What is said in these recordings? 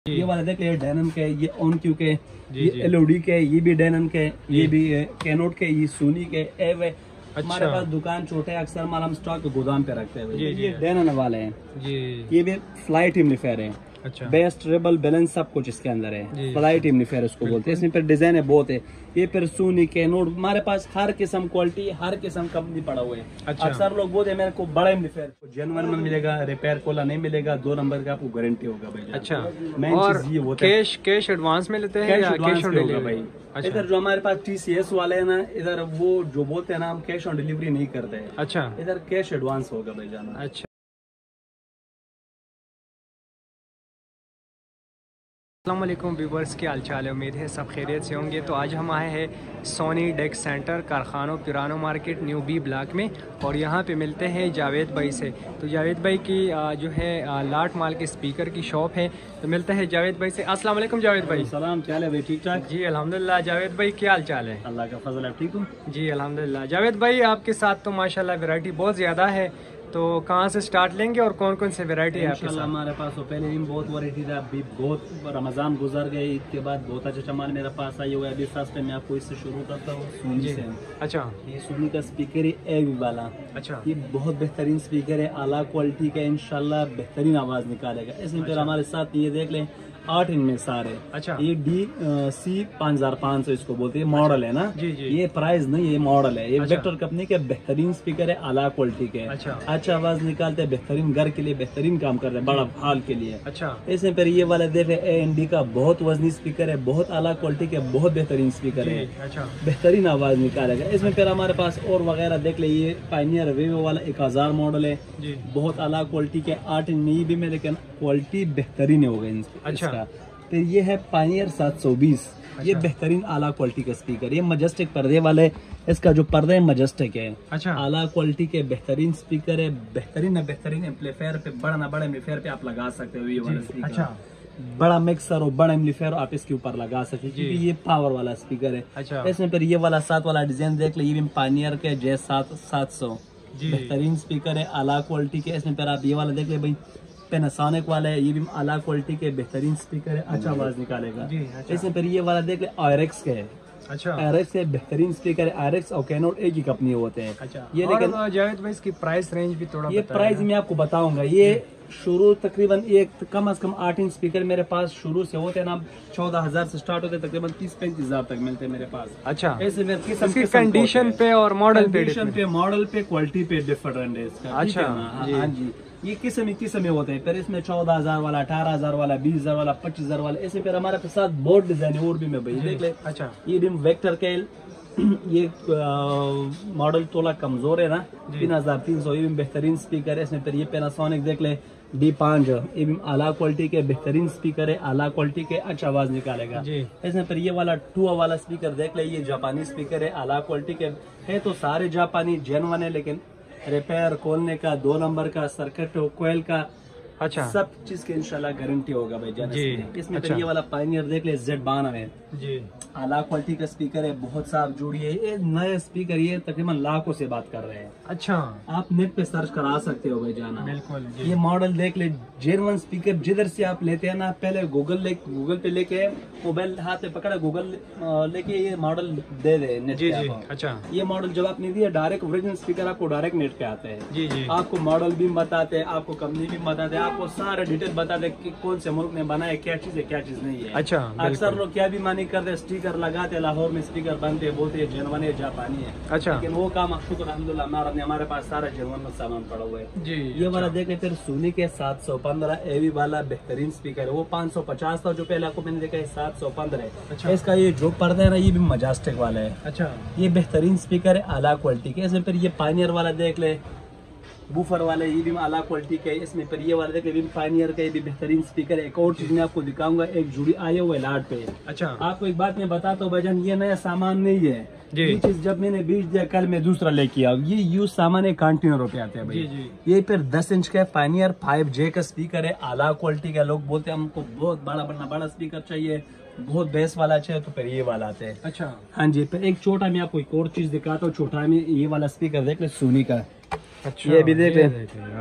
ये वाला देख ये डेनम के, ये ऑन क्यू के, ये एलओडी के, ये भी डेनम के, ये भी कैनोट के, ये सोनी के। हमारे पास दुकान छोटे, अक्सर माल हम स्टॉक गोदाम पे रखते हैं। ये डेनम वाले हैं, ये भी फ्लाई टिम्निफायर है। अच्छा। बेस्ट रेबल बैलेंस सब कुछ इसके अंदर है। फ्लाई टिम्निफायर उसको बोलते हैं। इसमें फिर डिजाइन है बहुत है। ये फिर सोनी कैनोट, हमारे पास हर किस्म क्वालिटी, हर किस्म कंपनी पड़ा हुआ है। अच्छा। अक्सर लोग बोलते हैं मेरे को बड़ा इम्निफायर जेन्युइन में मिलेगा, रिपेयर कोला नहीं मिलेगा, 2 नंबर का आपको गारंटी होगा भाई। अच्छा। और कैश एडवांस में लेते हैं या कैश ऑन डिलीवरी भाई? अच्छा। इधर जो हमारे पास TCS वाले है ना, इधर वो जो बोलते हैं ना, हम कैश ऑन डिलीवरी नहीं करते हैं। अच्छा। इधर कैश एडवांस होगा भाई जाना। अच्छा। अस्सलामुअलैकुम व्यूवर्स, क्या हाल चाल है? उम्मीद है सब खैरियत से होंगे। तो आज हम आए हैं सोनी डेक सेंटर कारखानों पुरानो मार्केट न्यू B ब्लॉक में, और यहाँ पे मिलते हैं जावेद भाई से। तो जावेद भाई की जो है लाट माल के स्पीकर की शॉप है, तो मिलते हैं जावेद भाई से। अस्सलाम वालेकुम जावेद भाई। सलाम, क्या है भाई? ठीक ठाक जी अल्हम्दुलिल्लाह। जावेद भाई क्या हाल चाल है? अल्लाह का फजल है, ठीक हूँ जी अल्हम्दुलिल्लाह। जावेद भाई आपके साथ तो माशाल्लाह वैरायटी बहुत ज़्यादा है, तो कहाँ से स्टार्ट लेंगे और कौन कौन से वैरायटी है आपके साथ? हमारे पास तो पहले भी बहुत वैरायटी था, अभी बहुत रमजान गुजर गए, ईद के बाद बहुत अच्छा सामान मेरे पास आई हुआ है। अभी फर्स्ट में आपको इससे शुरू करता हूँ, सोनी से। अच्छा। ये सोनी का स्पीकर है AV वाला। अच्छा। ये बहुत बेहतरीन स्पीकर है, आला क्वालिटी का, इंशाल्लाह बेहतरीन आवाज निकालेगा। इसमें फिर हमारे साथ ये देख लें 8 इनमें सारे। अच्छा। ये DC 5500 इसको बोलते हैं, मॉडल है ना। जी जी। ये प्राइस नहीं, ये मॉडल है। ये वेक्टर कंपनी के बेहतरीन स्पीकर है, आला क्वालिटी के। अच्छा आवाज निकालते हैं, बेहतरीन घर के लिए बेहतरीन काम करते हैं, बड़ा हाल के लिए। अच्छा। इसमें फिर ये वाला देख रहे AND का बहुत वजनी स्पीकर है, बहुत आला क्वालिटी के, बहुत बेहतरीन स्पीकर है। अच्छा। बेहतरीन आवाज निकालेगा। इसमें फिर हमारे पास और वगैरह देख ले, ये पायनियर वेव वाला 1000 मॉडल है, बहुत आला क्वालिटी के, 8 इंच नहीं भी में, लेकिन क्वालिटी बेहतरीन होगा। अच्छा। फिर ये है पायनियर 720। अच्छा। ये बेहतरीन आला क्वालिटी का स्पीकर, ये मजेस्टिक पर्दे वाले, इसका जो पर्दा है मजेस्टिक है। अच्छा। आला क्वालिटी के बेहतरीन स्पीकर है, बेहतरीन एम्पलीफायर पे, बड़ा ना बड़ा एम्पलीफायर पे आप लगा सकते हो ये वाला स्पीकर। अच्छा। बड़ा मिक्सर और बड़ा एम्पलीफायर आप इसके ऊपर लगा सकते हैं, क्योंकि ये पावर वाला स्पीकर है। अच्छा। इसमें फिर ये वाला 7 वाला डिजाइन देख लीजिए, ये भी पायनियर के J700 बेहतरीन स्पीकर है, आला क्वालिटी के। इसमें फिर आप ये वाला देख ले भाई, पैनासोनिक वाला है, ये भी आला क्वालिटी के बेहतरीन स्पीकर है, अच्छा आवाज निकालेगा। अच्छा। इसमें फिर ये वाला देख ले IRX के है। अच्छा। IRX के बेहतरीन स्पीकर है। IRX और कैनोट एक ही कंपनी होते हैं। अच्छा। ये लेकिन जावेद भाई इसकी प्राइस रेंज भी थोड़ा ये प्राइस मैं आपको बताऊंगा। ये शुरू तकरीबन एक कम से कम 8 इंच स्पीकर मेरे पास शुरू से होते हैं ना, 14,000 से स्टार्ट होते हैं, तकरीबन 30-35,000 तक मिलते हैं मेरे पास। अच्छा। ऐसे में कंडीशन पे और मॉडल पे क्वालिटी पे डिफरेंट है इसका। अच्छा। हाँ जी। ये किस्म होते हैं। फिर इसमें 14,000 वाला, 18,000 वाला, 20,000 वाला, 25,000 वाला। ऐसे फिर हमारे साथ बहुत डिजाइन और भी में भाई देख ले। अच्छा। ये भी वेक्टर के ये मॉडल थोड़ा कमजोर है ना, 3,300। ये भी बेहतरीन स्पीकर है। इसमें फिर ये पैनासोनिक देख ले D5, ये भी आला क्वालिटी के बेहतरीन स्पीकर है, आला क्वालिटी के, अच्छा आवाज निकालेगा। इसमें फिर ये वाला 2 वाला स्पीकर देख ले, ये जापानी स्पीकर है, आला क्वालिटी के है। तो सारे जापानी जेन्युइन है, लेकिन रिपेयर खोलने का, 2 नंबर का, सर्किट कोयल का, अच्छा, सब चीज की इंशाल्लाह गारंटी होगा भाई जान। इसमें अच्छा। ये वाला पायनियर देख ले Z92 है जी, आला क्वालिटी का स्पीकर है, बहुत साफ जोड़ी है। ये नया स्पीकर, ये तकरीबन लाखों से बात कर रहे हैं। अच्छा। आप नेट पे सर्च करा सकते हो भाई जाना। बिल्कुल। ये मॉडल देख ले, जेन्युइन स्पीकर जिधर से आप लेते हैं ना, पहले गूगल पे लेके, मोबाइल हाथ में पकड़ा, गूगल लेके ये मॉडल दे दे नेट पे आपको। अच्छा। ये मॉडल जब आपने दिया, डायरेक्ट ओरिजिनल स्पीकर आपको डायरेक्ट नेट पे आते हैं। जी जी। आपको मॉडल भी बताते हैं, आपको कंपनी भी बताते हैं, आपको सारा डिटेल बताते हैं कि कौन से मुल्क में बना है, क्या चीज है, क्या चीज नहीं है। अच्छा। अक्सर लोग क्या भी मानी करते, स्टिकर लगाते, लाहौर में स्पीकर बनते, बोलते हैं जेन्युइन है, जापानी है। अच्छा। लेकिन वो काम शुक्र अल्हम्दुलिल्लाह हमारे पास सारा जेन्युइन सामान पड़ा हुआ है जी। ये वाला देखे फिर सोनी के 715 AV वाला बेहतरीन स्पीकर है। वो 550 था जो पहले आपको मैंने देखा है, 715 है। अच्छा। इसका ये जो पर्दा है ना, ये भी मजेस्टिक वाला है। अच्छा। ये बेहतरीन स्पीकर है, आला क्वालिटी के। इसमें फिर ये पायनियर वाला देख ले, बूफर वाले, ये भी आला क्वालिटी का है। इसमें फिर ये वाला देख ले, पायनियर का, ये भी बेहतरीन स्पीकर है। एक और चीज मैं आपको दिखाऊंगा, एक जुड़ी आए हुए लाट पे। अच्छा। आपको एक बात मैं बताता हूँ भाईजान, ये नया सामान नहीं है ये चीज। जब मैंने बीच दिया, कल मैं दूसरा लेके आऊँ। ये यूज सामान है, कंटेनरों पे आते हैं भाई। जी। ये फिर 10 इंच का पायनियर 5J का स्पीकर है, आला क्वालिटी का। लोग बोलते हैं हमको बहुत बड़ा स्पीकर चाहिए, बहुत बेस वाला चाहिए, तो फिर ये वाला आते हैं। अच्छा। हाँ जी। फिर एक छोटा मैं आपको एक और चीज दिखाता हूँ, छोटा में ये वाला स्पीकर देख ले, सोनी का। अच्छा, ये भी देख ले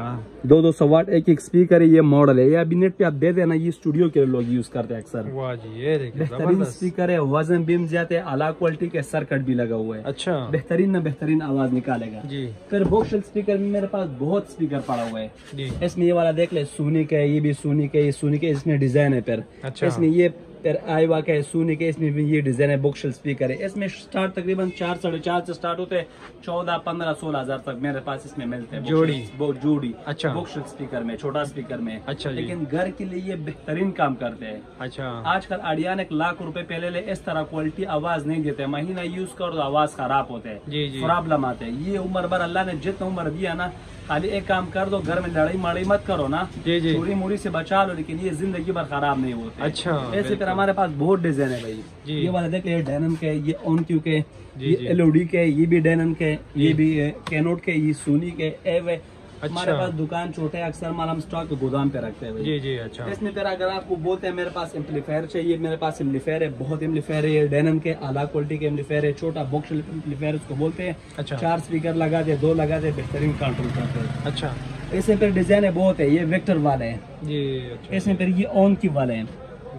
200 वाट एक स्पीकर है, ये मॉडल है। ये अभी नेट पे आप दे देना, ये स्टूडियो के लोग यूज करते हैं अक्सर। वाह जी, ये देखिए बेहतरीन स्पीकर है, वजन बीम जाते हैं, अला क्वालिटी के सर्किट भी लगा हुआ है। अच्छा, बेहतरीन ना बेहतरीन आवाज निकालेगा जी। फिर बॉक्सल स्पीकर में मेरे पास बहुत स्पीकर पड़ा हुआ है जी। इसमें ये वाला देख ले, सोनी का है, ये भी सोनी का, ये सोनी के इसमें डिजाइन है। फिर अच्छा, इसमें ये फिर आईवा का है, सोनी के, इसमें भी ये डिजाइन है, बॉक्सल स्पीकर है। इसमें स्टार्ट तकरीबन 4 साढ़े 4 से स्टार्ट होते हैं, 14 15 16 हजार तक मेरे पास इसमें मिलते हैं जोड़ी। अच्छा, बॉक्सल स्पीकर में, छोटा स्पीकर में। अच्छा, लेकिन घर के लिए ये बेहतरीन काम करते हैं। अच्छा, आजकल अड़ियान 1 लाख रुपए पहले ले, इस तरह क्वालिटी आवाज नहीं देते, महीना यूज करो तो आवाज खराब होते हैं, जी जी, प्रॉब्लम आते हैं। ये उम्र भर अल्लाह ने जितना उम्र दिया ना, खाली एक काम कर दो, घर में लड़ाई मड़ाई मत करो ना, जी जी, चोरी मोरी से बचा लो, लेकिन ये जिंदगी भर खराब नहीं होते। अच्छा, ऐसे फिर हमारे पास बहुत डिजाइन है भाई। ये वाला देख ले, डैनन के, ये ऑन क्यू के, ये एलओडी के, ये भी डैनन के, ये भी कैनोट के, ये सोनी के, एवे। हमारे पास दुकान छोटे है, अक्सर माल हम स्टॉक गोदाम पे रखते हैं भाई। जी जी, अच्छा। इसमें फिर अगर आपको बोलते हैं मेरे पास एम्पलीफायर चाहिए, मेरे पास एम्पलीफायर है, बहुत एम्पलीफायर है। ये डैनन के आला क्वालिटी के एम्पलीफायर है, छोटा बॉक्स एम्पलीफायर उसको बोलते हैं। अच्छा, 4 स्पीकर लगा दे, 2 लगा दे, बेहतरीन कंट्रोल करते हैं। अच्छा, इसमें फिर डिजाइन है बहुत है, ये वेक्टर वाले हैं जी। अच्छा, इसमें फिर ये ऑन की वाले हैं,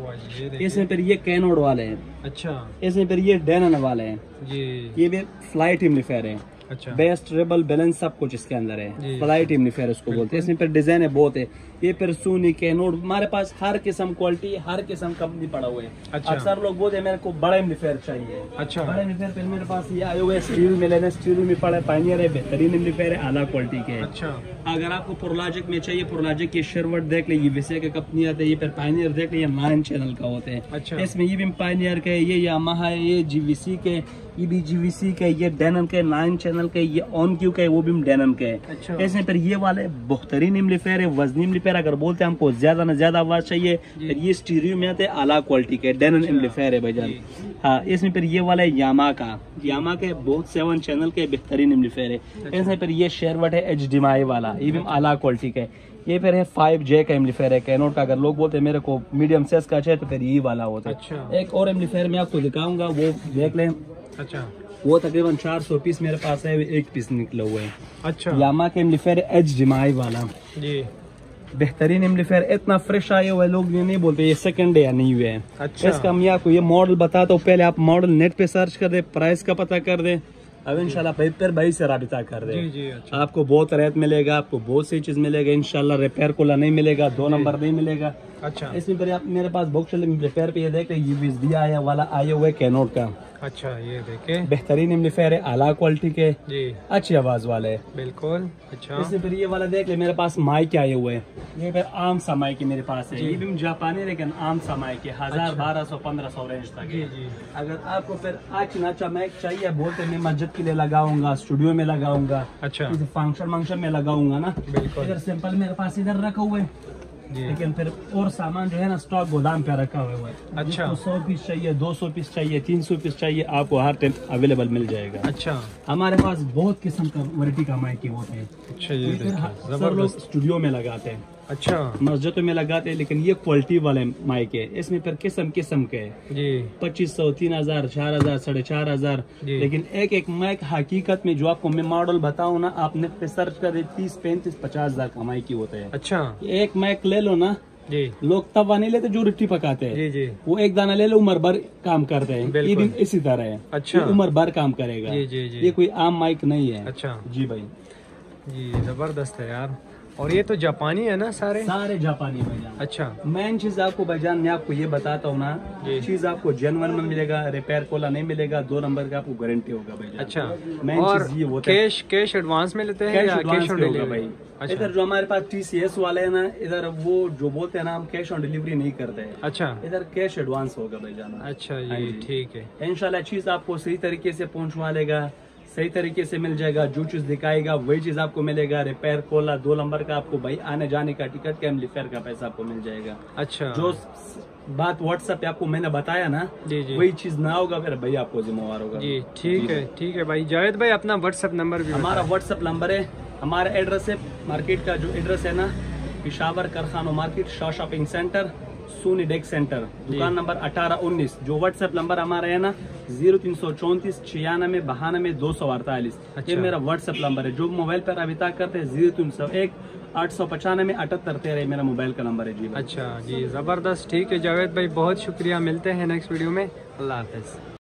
इसमें फिर ये कैनोड वाले हैं। अच्छा, इसमें फिर ये डैनन वाले हैं जी। ये भी फ्लाइट एम्पलीफायर है। अच्छा, बेस्ट ट्रेबल बैलेंस सब कुछ इसके अंदर है। फ्लाइट एम्पलीफायर उसको बोलते हैं। इसमें फिर डिजाइन है बहुत है। ये फिर सोनी कैनोड, हमारे पास हर किस्म क्वालिटी, हर किस्म कंपनी पड़ा हुआ है। अच्छा, अक्सर लोग बोलते हैं मेरे को बड़ा एम्पलीफायर चाहिए। अच्छा, बड़ा एम्पलीफायर फिर मेरे पास ये आए हुए स्टील में लेना, स्टील में पड़ा है, पायनियर है, बेहतरीन एम्पलीफायर है, आला क्वालिटी के। अच्छा, अगर आपको प्रोलॉजिक में चाहिए, प्रोलॉजिक की शेरवट देख ले, ये विसे के कंपनी आते हैं। ये फिर पायनियर देख ले, ये 9 चैनल का होते हैं। अच्छा, इसमें ये भी पायनियर के, ये यामाहा है, ये जीवीसी के, ये भी जीवीसी के, ये डैनन के 9 चैनल के, ये ऑन क्यू के, वो भी डैनन के। अच्छा, इसमें फिर ये वाले बेहतरीन एम्पलीफायर है, वजनी एम्पलीफायर। अगर बोलते हैं हमको ज्यादा ना ज्यादा आवाज चाहिए, फिर ये स्टीरियो में आते हैं, आला क्वालिटी के डैनन एम्पलीफायर है भाईजान। हाँ, इसमें फिर ये वाला है यामा के बहुत 7 चैनल के बेहतरीन एम्पलीफायर है। इसमें फिर ये शेरवट है HDMI वाला, ये भी आला क्वालिटी का है। ये फिर है 5J का एम्पलीफायर है, कैनोड का। अगर लोग बोलते हैं मेरे को मीडियम साइज का चाहिए, तो फिर ये वाला होता है। अच्छा, एक और एम्पलीफायर मैं आपको दिखाऊंगा, वो देख लें। अच्छा, वो तकरीबन 400 पीस मेरे पास है, एक पीस निकला हुआ है। अच्छा, यामा के एम्पलीफायर है, HDMI वाला जी। बेहतरीन एम्पलीफायर, इतना फ्रेश आए हुए, लोग ये नहीं बोलते ये सेकंड डे या नहीं हुए हैं। अच्छा, इसका मैं आपको ये मॉडल बताता हूँ। पहले आप मॉडल नेट पे सर्च कर दे, प्राइस का पता कर दे, अब इंशाल्लाह फिर भाई से राबिता कर दे। जी जी, अच्छा, आपको बहुत रेट मिलेगा, आपको बहुत सी चीज मिलेगा इंशाल्लाह। रिपेयर कोला नहीं मिलेगा, 2 नंबर नहीं मिलेगा। अच्छा, इसमें फिर आप मेरे पास बॉक्स रिपेयर पे ये देख रहे, USB आया वाला आया हुआ है कैनोड का। अच्छा, ये देखे, बेहतरीन एम्पलीफायर है, आला क्वालिटी के, जी, अच्छी आवाज वाले है बिल्कुल। अच्छा, इसमें फिर ये वाला देख ले, मेरे पास माइक आए हुए हैं। ये फिर आम सा माइक मेरे पास है, ये भी जापानी लेकिन आम सा माइक है, 1000 1200 1500 रेंज तक जी है। जी, अगर आपको फिर अच्छा माइक चाहिए, बोलते मैं मस्जिद के लिए लगाऊंगा, स्टूडियो में लगाऊंगा, अच्छा, किसी फंक्शन में लगाऊंगा ना, बिल्कुल, इधर सिंपल मेरे पास इधर रखा हुआ है। जी, लेकिन फिर और सामान जो है ना, स्टॉक गोदाम पे रखा हुआ है। अच्छा, 100 पीस चाहिए, 200 पीस चाहिए, 300 पीस चाहिए, आपको हर टाइम अवेलेबल मिल जाएगा। अच्छा, हमारे पास बहुत किस्म का वैरायटी का माइक होते हैं। अच्छा, ये देखिए, अक्सर लोग स्टूडियो में लगाते हैं, अच्छा, मस्जिदों में लगाते हैं, लेकिन ये क्वालिटी वाले माइक है। इसमें फिर किस्म के है, जी, 2500 3000 4000 4500। जी, लेकिन एक माइक हकीकत में जो आपको मैं मॉडल बताऊं ना, आपने पे सर्च कर 30 35 50 हजार का माइक ही होता है। अच्छा, एक माइक ले लो ना, जी, लोग तवा नहीं लेते जो रोटी पकाते हैं, जी जी, वो एक दाना ले लो, उम्र भर काम करते हैं। ये भी इसी तरह है, अच्छा, उम्र भर काम करेगा। जी जी जी, ये कोई आम माइक नहीं है। अच्छा, जी भाई, जी, जबरदस्त है यार। और ये तो जापानी है ना सारे? सारे जापानी भाईजान। अच्छा, मेन चीज आपको भाईजान मैं आपको ये बताता हूँ ना, चीज आपको जेन्युइन में मिलेगा, रिपेयर कोला नहीं मिलेगा, 2 नंबर का आपको गारंटी होगा भाईजान। अच्छा, मेन और चीज ये होता है, कैश एडवांस में लेते हैं या कैश ऑन डिलीवरी भाई। अच्छा, इधर जो हमारे पास TCS वाले है ना, इधर वो जो बोलते हैं ना, हम कैश ऑन डिलीवरी नहीं करते हैं। अच्छा, इधर कैश एडवांस होगा भाईजान। अच्छा, ये ठीक है। इंशाल्लाह चीज आपको सही तरीके से पहुंचवा लेगा, सही तरीके से मिल जाएगा। जो चीज दिखाएगा वही चीज आपको मिलेगा। रिपेयर कोला 2 नंबर का आपको भाई आने जाने का टिकट का एम्पलीफायर का पैसा आपको मिल जाएगा। अच्छा, जो बात व्हाट्सएप पे आपको मैंने बताया ना, जी जी, वही चीज ना होगा फिर भाई आपको जिम्मेवार होगा। जी ठीक है भाई। जावेद भाई अपना व्हाट्सएप नंबर भी हमारा व्हाट्सएप नंबर है, हमारा एड्रेस है, मार्केट का जो एड्रेस है ना, पिशावर कारखाना market, Shah shopping centre, Sony deck centre, दुकान नंबर 18-19। जो व्हाट्सएप नंबर हमारा है ना 0334 96 92 248, ये मेरा व्हाट्सएप नंबर है। जो मोबाइल पर अभी तक करते हैं 0301 895 78 13 मेरा मोबाइल का नंबर है जी। अच्छा जी, जबरदस्त। ठीक है जावेद भाई, बहुत शुक्रिया। मिलते हैं नेक्स्ट वीडियो में। अल्लाह हाफिज।